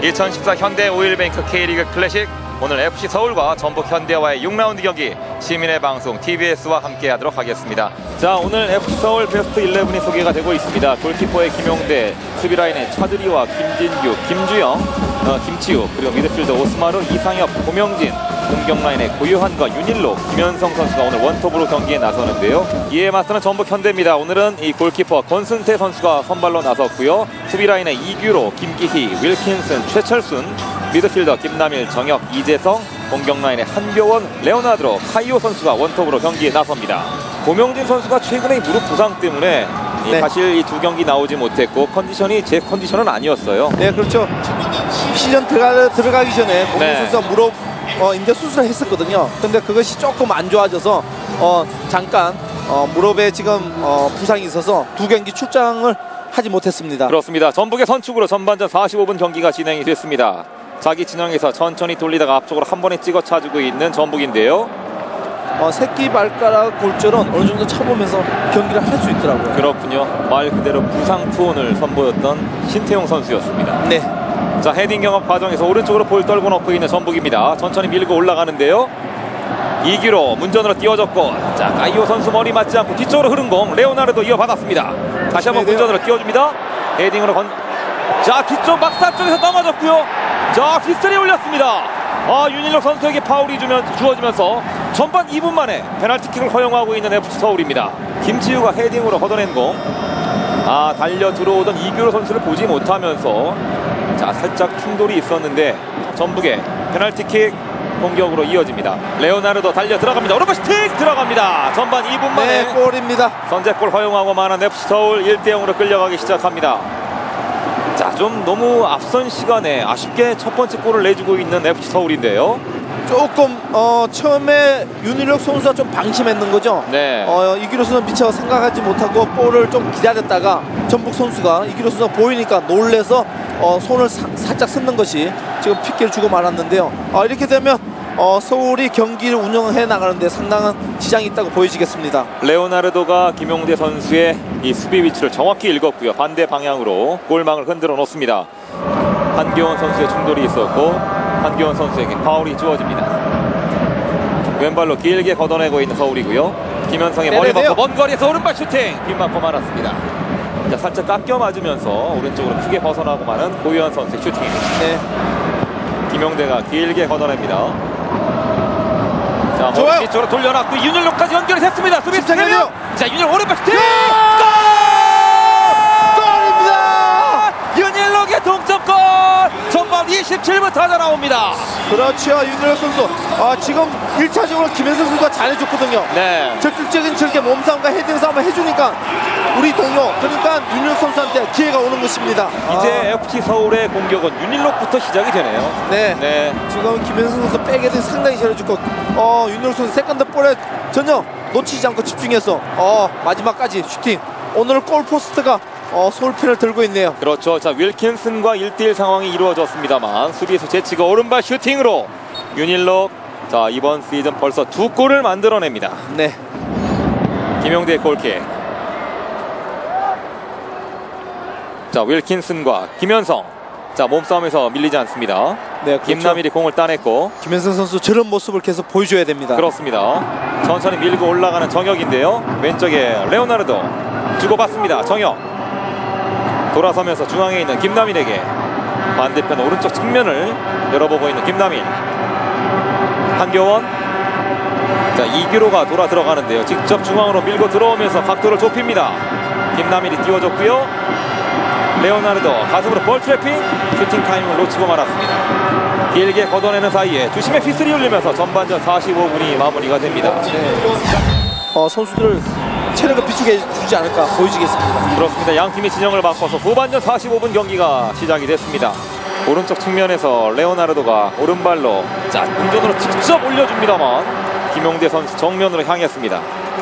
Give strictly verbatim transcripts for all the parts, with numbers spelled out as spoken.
이천십사 현대 오일뱅크 K리그 클래식, 오늘 에프씨 서울과 전북 현대와의 육 라운드 경기 시민의 방송 티비에스와 함께 하도록 하겠습니다. 자, 오늘 에프씨 서울 베스트 십일이 소개가 되고 있습니다. 골키퍼의 김용대, 수비라인의 차두리와 김진규, 김주영, 어, 김치우, 그리고 미드필더 오스마르, 이상엽, 고명진, 공격라인의 고유한과 윤일록, 김현성 선수가 오늘 원톱으로 경기에 나서는데요. 이에 맞서는 전북 현대입니다. 오늘은 이 골키퍼 권순태 선수가 선발로 나섰고요. 수비라인의 이규로, 김기희, 윌킨슨, 최철순, 미드필더 김남일, 정혁, 이재성, 공격라인의 한교원, 레오나드로, 카이오 선수가 원톱으로 경기에 나섭니다. 고명진 선수가 최근에 무릎 부상 때문에 네. 사실 이 두 경기 나오지 못했고 컨디션이 제 컨디션은 아니었어요. 네, 그렇죠. 시즌 들어가, 들어가기 전에 고명진 네. 선수가 무릎 어, 인대 수술을 했었거든요. 근데 그것이 조금 안 좋아져서 어, 잠깐 어, 무릎에 지금 어, 부상이 있어서 두 경기 출장을 하지 못했습니다. 그렇습니다. 전북의 선축으로 전반전 사십오 분 경기가 진행이 됐습니다. 자기 진영에서 천천히 돌리다가 앞쪽으로 한 번에 찍어 차주고 있는 전북인데요. 어, 새끼 발가락 골절은 어느 정도 쳐보면서 경기를 할 수 있더라고요. 그렇군요. 말 그대로 부상 투혼을 선보였던 신태용 선수였습니다. 네. 자, 헤딩 경합 과정에서 오른쪽으로 볼 떨고 넣고 있는 전북입니다. 천천히 밀고 올라가는데요. 이기로 문전으로 띄워줬고, 자, 카이오 선수 머리 맞지 않고 뒤쪽으로 흐른 공 레오나르도 이어받았습니다. 다시 한번 문전으로 띄워줍니다. 헤딩으로 건, 자, 뒤쪽 막사 쪽에서 넘어졌고요. 자, 피스톨이 올렸습니다. 아, 윤일록 선수에게 파울이 주면, 주어지면서 전반 이 분 만에 페널티킥을 허용하고 있는 에프씨 서울입니다. 김치우가 헤딩으로 걷어낸 공, 아, 달려 들어오던 이규로 선수를 보지 못하면서 자, 살짝 충돌이 있었는데 전북의 페널티킥 공격으로 이어집니다. 레오나르도 달려 들어갑니다. 오른발 슈팅 들어갑니다. 전반 이 분 만에 네, 골입니다. 선제골 허용하고 만한 에프씨 서울 일 대 영으로 끌려가기 시작합니다. 자, 좀 너무 앞선 시간에 아쉽게 첫 번째 골을 내주고 있는 에프씨 서울인데요. 조금 어, 처음에 윤일록 선수가 좀 방심했는 거죠. 네. 어, 이기로 선수 미처 생각하지 못하고 볼을 좀 기다렸다가 전북 선수가 이기로 선수가 보이니까 놀래서 어, 손을 사, 살짝 쓰는 것이 지금 핏기를 주고 말았는데요. 어, 이렇게 되면 어, 서울이 경기를 운영해 나가는데 상당한 지장이 있다고 보여지겠습니다. 레오나르도가 김용대 선수의 이 수비 위치를 정확히 읽었고요. 반대 방향으로 골망을 흔들어 놓습니다. 한교원 선수의 충돌이 있었고 한교원 선수에게 파울이 주어집니다. 왼발로 길게 걷어내고 있는 서울이고요. 김현성의 머리 맞고 먼 거리에서 오른발 슈팅 빗 맞고 말았습니다. 자, 살짝 깎여 맞으면서 오른쪽으로 크게 벗어나고 마는 고유한 선수의 슈팅입니다. 네. 김용대가 길게 걷어냅니다. 자, 머리 뒤쪽으로 돌려놨고 윤일록까지 연결이 됐습니다. 수비 스텝이요. 자, 윤일록 오른발 슈팅! 골! 골입니다! 윤일록의 동점골! 전반 이십칠 분 타자 나옵니다. 그렇죠. 윤일록 선수 아, 지금 일 차적으로 김현성 선수가 잘해줬거든요. 네. 적극적인 저렇게 몸싸움과 헤딩 싸움을 해주니까 우리 동료, 그러니까 윤일록 선수한테 기회가 오는 것입니다. 이제 아. 에프씨 서울의 공격은 윤일록부터 시작이 되네요. 네. 네. 지금 김현성 선수 백헤딩 상당히 잘해줬고 어, 윤일록 선수 세컨드 볼에 전혀 놓치지 않고 집중해서 어, 마지막까지 슈팅. 오늘 골포스트가 어, 서울핀을 들고 있네요. 그렇죠. 자, 윌킨슨과 일 대 일 상황이 이루어졌습니다만 수비에서 제치고 오른발 슈팅으로 윤일록, 자, 이번 시즌 벌써 두 골을 만들어냅니다. 네. 김용대의 골킥. 자, 윌킨슨과 김현성. 자, 몸싸움에서 밀리지 않습니다. 네, 그렇죠. 김남일이 공을 따냈고 김현성 선수 저런 모습을 계속 보여줘야 됩니다. 그렇습니다. 천천히 밀고 올라가는 정혁인데요. 왼쪽에 레오나르도 주고받습니다. 정혁 돌아서면서 중앙에 있는 김남일에게 반대편 오른쪽 측면을 열어보고 있는 김남일. 한교원, 자, 이규로가 돌아 들어가는데요. 직접 중앙으로 밀고 들어오면서 각도를 좁힙니다. 김남일이 띄워줬고요. 레오나르도 가슴으로 볼 트래핑, 슈팅 타임을 놓치고 말았습니다. 길게 걷어내는 사이에 주심의 휘슬이 울리면서 전반전 사십오 분이 마무리가 됩니다. 네. 어, 선수들을 체력을 비추게 해주지 않을까 보여지겠습니다. 그렇습니다. 양 팀이 진영을 바꿔서 후반전 사십오 분 경기가 시작이 됐습니다. 오른쪽 측면에서 레오나르도가 오른발로, 자, 문전으로 직접 올려줍니다만 김용대 선수 정면으로 향했습니다.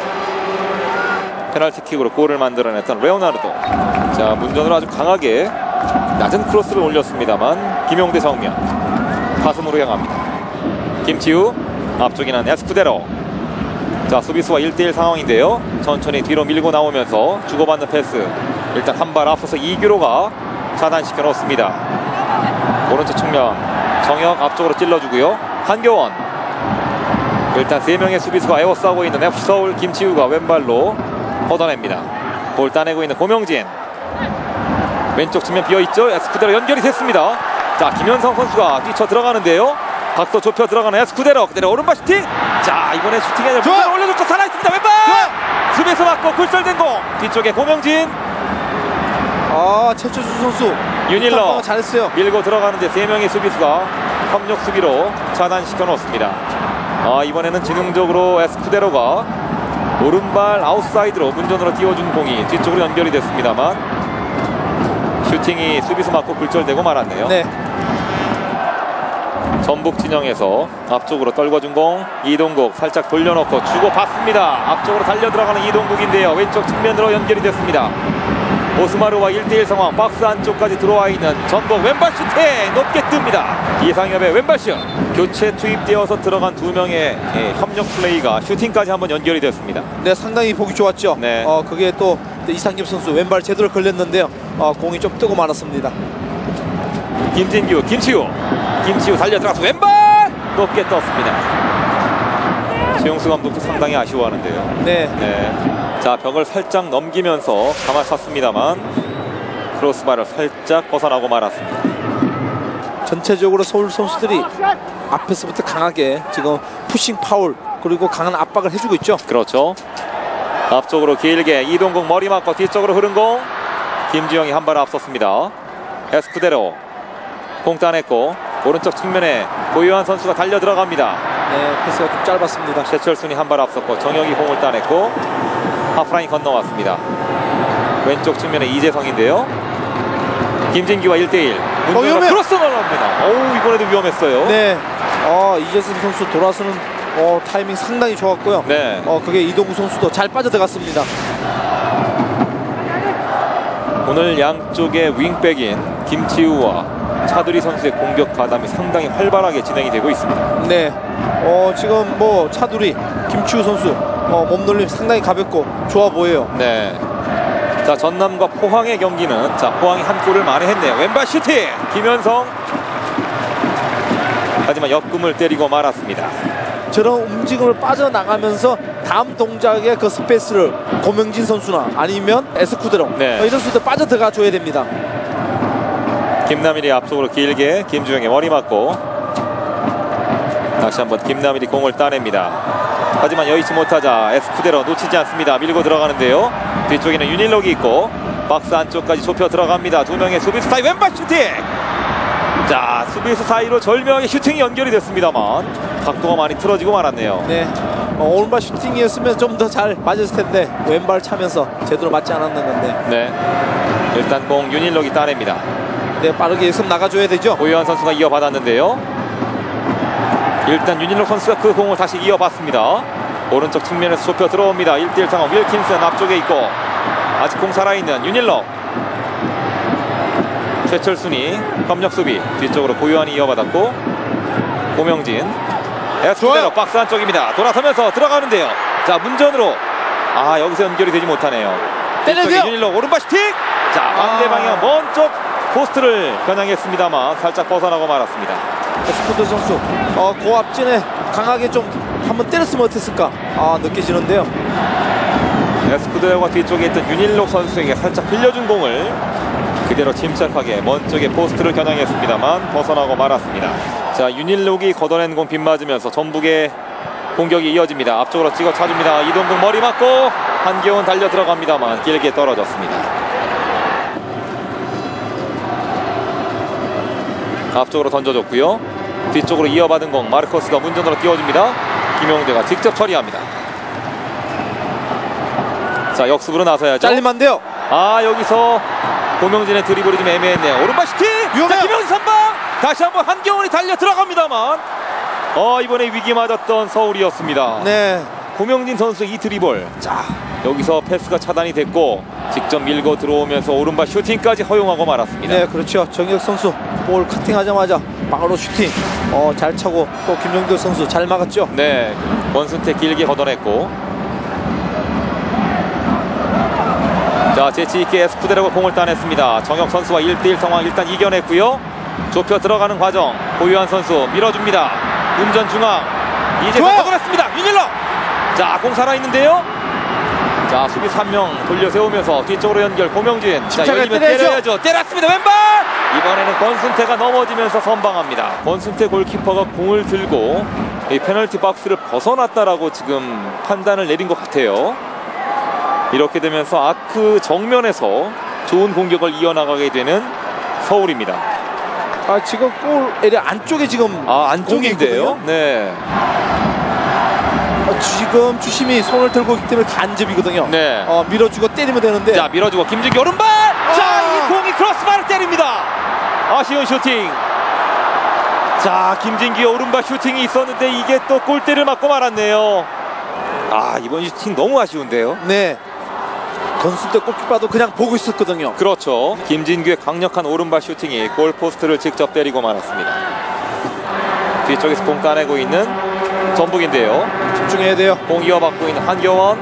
페널티킥으로 골을 만들어냈던 레오나르도, 자, 문전으로 아주 강하게 낮은 크로스를 올렸습니다만 김용대 정면 가슴으로 향합니다. 김치우 앞쪽이는 에스쿠데로. 자, 수비수와 일 대 일 상황인데요. 천천히 뒤로 밀고 나오면서 주고받는 패스. 일단 한 발 앞서서 이규로가 차단시켜 놓습니다. 오른쪽 측면 정혁 앞쪽으로 찔러주고요. 한교원 일단 세 명의 수비수가 에워싸고 있는 에프씨 서울. 김치우가 왼발로 걷어냅니다. 볼 따내고 있는 고명진 왼쪽 측면 비어있죠. 에스쿠데로 연결이 됐습니다. 자, 김현성 선수가 뛰쳐 들어가는데요. 각도 좁혀 들어가는 에스쿠데로 그대로 오른발 슈팅. 자, 이번에 슈팅에 문제를 올려줬고 살아있습니다. 왼발 수비에서 맞고 굴절된 공. 뒤쪽에 고명진. 아, 최철수 선수 윤일러 잘했어요. 밀고 들어가는데 세 명의 수비수가 협력 수비로 차단시켜 놓습니다. 아, 이번에는 지능적으로 에스쿠데로가 오른발 아웃사이드로 문전으로 띄워준 공이 뒤쪽으로 연결이 됐습니다만 슈팅이 수비수 맞고 굴절되고 말았네요. 네. 전북 진영에서 앞쪽으로 떨궈준 공. 이동국 살짝 돌려놓고 주고 받습니다. 앞쪽으로 달려 들어가는 이동국인데요. 왼쪽 측면으로 연결이 됐습니다. 오스마르와 일 대 일 상황. 박스 안쪽까지 들어와 있는 전북 왼발 슈팅 높게 뜹니다. 이상엽의 왼발 슛. 교체 투입되어서 들어간 두 명의 예, 협력 플레이가 슈팅까지 한번 연결이 됐습니다. 네, 상당히 보기 좋았죠. 네. 어, 그게 또 이상엽 선수 왼발 제대로 걸렸는데요. 어, 공이 좀 뜨고 말았습니다. 김진규, 김치우. 김치우 달려 들어가서 왼발 높게 떴습니다. 최용수 감독도 상당히 아쉬워하는데요. 네. 네. 자, 벽을 살짝 넘기면서 감아찼습니다만 크로스바를 살짝 벗어나고 말았습니다. 전체적으로 서울 선수들이 앞에서부터 강하게 지금 푸싱 파울 그리고 강한 압박을 해주고 있죠. 그렇죠. 앞쪽으로 길게 이동국 머리 맞고 뒤쪽으로 흐른 공. 김주영이 한 발 앞섰습니다. 에스쿠데로 공 따냈고 오른쪽 측면에 고요한 선수가 달려 들어갑니다. 네, 패스가 좀 짧았습니다. 최철순이 한 발 앞섰고 정혁이 공을 따냈고 하프라인 건너왔습니다. 왼쪽 측면에 이재성인데요. 김진기와 일 대 일. 어, 위험해. 크로스 날라옵니다. 어우, 이번에도 위험했어요. 네. 어, 이재성 선수 돌아서는 어, 타이밍 상당히 좋았고요. 네. 어, 그게 이동구 선수도 잘 빠져들어갔습니다. 오늘 양쪽의 윙백인 김치우와 차두리 선수의 공격 가담이 상당히 활발하게 진행이 되고 있습니다. 네. 어, 지금 뭐 차두리, 김치우 선수 어, 몸놀림 상당히 가볍고 좋아 보여요. 네. 자, 전남과 포항의 경기는 자, 포항이 한 골을 만회했네요. 왼발 슈팅 김현성. 하지만 옆금을 때리고 말았습니다. 저런 움직임을 빠져나가면서 다음 동작의 그 스페이스를 고명진 선수나 아니면 에스쿠데로 네. 어, 이런 수도 빠져 들어가 줘야 됩니다. 김남일이 앞쪽으로 길게 김주영의 머리 맞고 다시 한번 김남일이 공을 따냅니다. 하지만 여의치 못하자 에스쿠데로 놓치지 않습니다. 밀고 들어가는데요. 뒤쪽에는 윤일록이 있고 박스 안쪽까지 좁혀 들어갑니다. 두 명의 수비수 사이 왼발 슈팅. 자, 수비수 사이로 절묘하게 슈팅이 연결이 됐습니다만 각도가 많이 틀어지고 말았네요. 네. 어, 오른발 슈팅이었으면 좀 더 잘 맞았을 텐데 왼발 차면서 제대로 맞지 않았는 건데. 네. 일단 공 윤일록이 따냅니다. 네, 빠르게 예습 나가줘야 되죠. 고요한 선수가 이어받았는데요. 일단 윤일록 선수가 그 공을 다시 이어받습니다. 오른쪽 측면에서 좁혀 들어옵니다. 일 대 일 상황. 윌킨슨 앞쪽에 있고 아직 공 살아있는 윤일록. 최철순이 협력 수비 뒤쪽으로 고요한이 이어받았고 고명진 에스쿠데로 박스 안쪽입니다. 돌아서면서 들어가는데요. 자, 문전으로 아, 여기서 연결이 되지 못하네요. 때려요. 윤일록 오른발 슈팅. 자, 반대 아. 방향 먼 쪽 포스트를 겨냥했습니다만 살짝 벗어나고 말았습니다. 에스쿠데 선수 어, 고앞진에 강하게 좀 한번 때렸으면 어땠을까 아, 느껴지는데요. 에스쿠데로가 뒤쪽에 있던 윤일록 선수에게 살짝 빌려준 공을 그대로 침착하게 먼 쪽에 포스트를 겨냥했습니다만 벗어나고 말았습니다. 자, 윤일록이 걷어낸 공 빗맞으면서 전북의 공격이 이어집니다. 앞쪽으로 찍어 차줍니다. 이동국 머리 맞고 한기훈 달려 들어갑니다만 길게 떨어졌습니다. 앞쪽으로 던져줬고요. 뒤쪽으로 이어받은 공 마르코스가 문전으로 띄워줍니다. 김용대가 직접 처리합니다. 자, 역습으로 나서야죠. 잘리면 안 돼요. 아, 여기서 고명진의 드리블이 좀 애매했네요. 오른발 슈팅! 위험해요. 자, 김용진 선방! 다시 한번 한경훈이 달려 들어갑니다만 어, 이번에 위기 맞았던 서울이었습니다. 네. 고명진 선수 이 드리블. 자, 여기서 패스가 차단이 됐고 직접 밀고 들어오면서 오른발 슈팅까지 허용하고 말았습니다. 네, 그렇죠. 정혁 선수 볼 커팅하자마자 바로 슈팅 어, 잘 차고 또 김용길 선수 잘 막았죠. 네, 원순태 길게 걷어냈고 자, 재치있게 에스쿠데로가 공을 따냈습니다. 정혁 선수와 일 대 일 상황 일단 이겨냈고요. 좁혀 들어가는 과정. 고유한 선수 밀어줍니다. 운전 중앙. 이제 좋아요. 잡아냈습니다. 윤일로. 자, 공 살아있는데요. 자, 수비 삼 명 돌려 세우면서 뒤쪽으로 연결. 고명진. 자, 침착하게 열리면 때려야죠. 때려야죠. 때렸습니다. 왼발. 이번에는 권순태가 넘어지면서 선방합니다. 권순태 골키퍼가 공을 들고 이 페널티 박스를 벗어났다라고 지금 판단을 내린 것 같아요. 이렇게 되면서 아크 정면에서 좋은 공격을 이어나가게 되는 서울입니다. 아, 지금 골 에리아 안쪽에 지금 아, 공이 안쪽인데요? 있거든요. 네. 어, 지금 주심이 손을 들고 있기 때문에 간접이거든요. 네. 어, 밀어주고 때리면 되는데. 자, 밀어주고 김진기 오른발! 자, 이 공이 크로스바를 때립니다. 아쉬운 슈팅. 자, 김진기의 오른발 슈팅이 있었는데 이게 또 골대를 맞고 말았네요. 아, 이번 슈팅 너무 아쉬운데요. 네. 건순대 골키퍼도 그냥 보고 있었거든요. 그렇죠. 김진규의 강력한 오른발 슈팅이 골포스트를 직접 때리고 말았습니다. 뒤쪽에서 공 따내고 있는 전북인데요. 집중해야 돼요. 공 이어받고 있는 한겨원.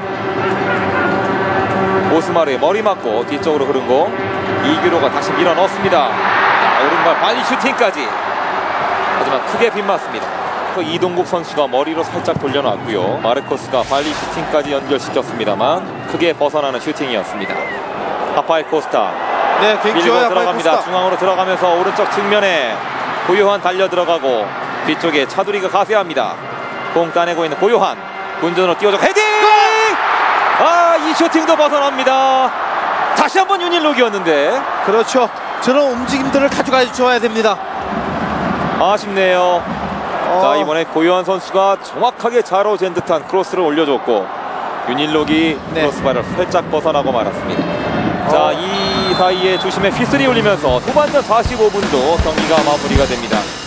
오스마르의 머리 맞고 뒤쪽으로 흐른 공. 이규로가 다시 밀어 넣습니다. 자, 오른발 발리 슈팅까지. 하지만 크게 빗맞습니다. 이동국 선수가 머리로 살짝 돌려놨고요. 마르코스가 발리 슈팅까지 연결시켰습니다만 크게 벗어나는 슈팅이었습니다. 하파일 코스타. 네, 굉장히 밀고 좋아요. 들어갑니다. 코스타. 중앙으로 들어가면서 오른쪽 측면에 고요한 달려 들어가고 뒤쪽에 차두리가 가세합니다. 공 따내고 있는 고요한. 운전으로 띄워줘 헤딩! 아, 이 슈팅도 벗어납니다. 다시 한번 윤일록이었는데 그렇죠. 저런 움직임들을 가져가 줘야 됩니다. 아쉽네요. 어, 자, 이번에 고요한 선수가 정확하게 자로 잰 듯한 크로스를 올려줬고 윤일록이 네. 크로스바를 살짝 벗어나고 말았습니다. 어. 자, 이 사이에 주심의 휘슬이 울리면서 후반전 사십오 분도 경기가 마무리가 됩니다.